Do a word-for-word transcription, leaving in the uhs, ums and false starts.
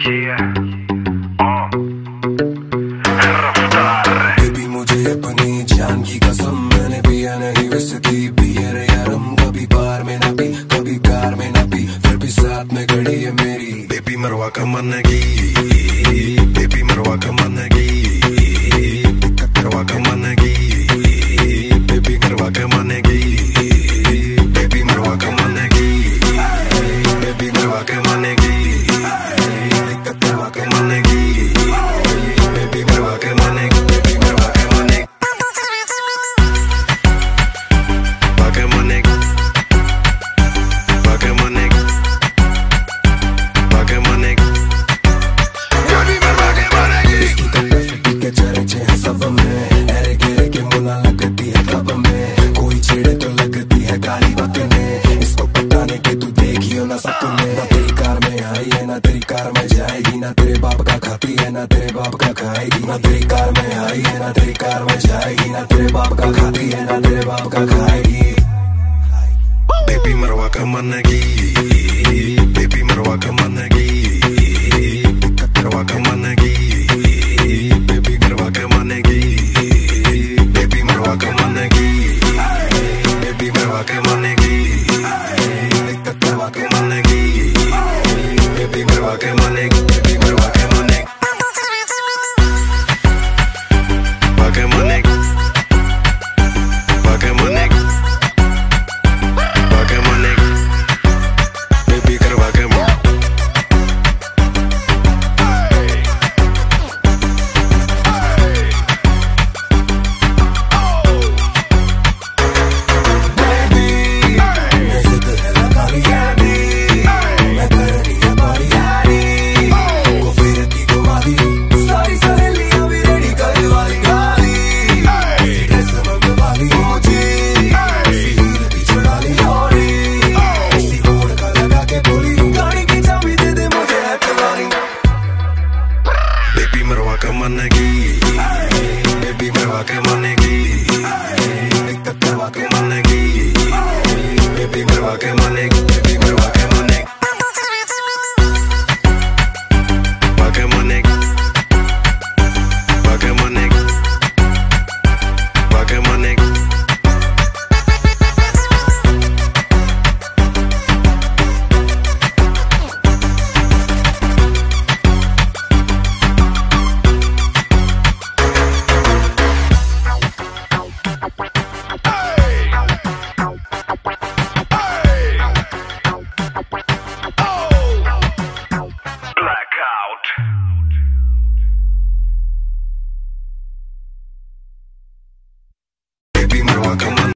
Baby मुझे अपनी जान की कसम, मैंने पिया नहीं विस्की, पिए रे यारम। कभी बार में ना पी, कभी कार में ना पी, फिर भी साथ में खड़ी है मेरी बेबी मरवा का मन की, बेबी मरवा का मन की, करवा का मन की, बेबी करवा का मन की, बेबी मरवा का मन की, बेबी मरवा का मन की, करवा का मन की, बेबी मरवा का मन की, बेबी मरवा का मन की, बाका मन की, बाका मन की, बाका मन की, बेबी मरवा का मन की। इसकी कलर के चर्चे हैं सब में, ऐरे गिरे के मुला लगती है कब में, कोई छेड़े तो लगती है गाली बकने, इसको पटाने के तू देखियो ना सपने। ना तेरी कार में आई है, ना तेरी कार में जाएगी, ना तेरे बाप का खाती है, ना तेरे बाप का खाएगी। ना तेरी कार में आई है, ना तेरी कार में जाएगी, ना तेरे बाप का खाती है, ना तेरे बाप का खाएगी। बेबी मरवा का मन की, बेबी मरवा का मन की, करवा का मन की, बेबी करवा का मन की, बेबी मरवा का मन की, बेबी मरवा का मन की, करवा का मन की, बेबी मरवा का मन की, बेबी मरवा का मन की, बाका मन की, बाका मन की, बाका मन की, बेबी करवा का मन की। बेबी मरवा का मन की, बेबी मरवा का मन की, करवा का मन की, बेबी मरवा का मन की, बेबी मरवा का मन की, बाका मन की, बाका मन की, बाका मन की। Baby, Marwa, come on.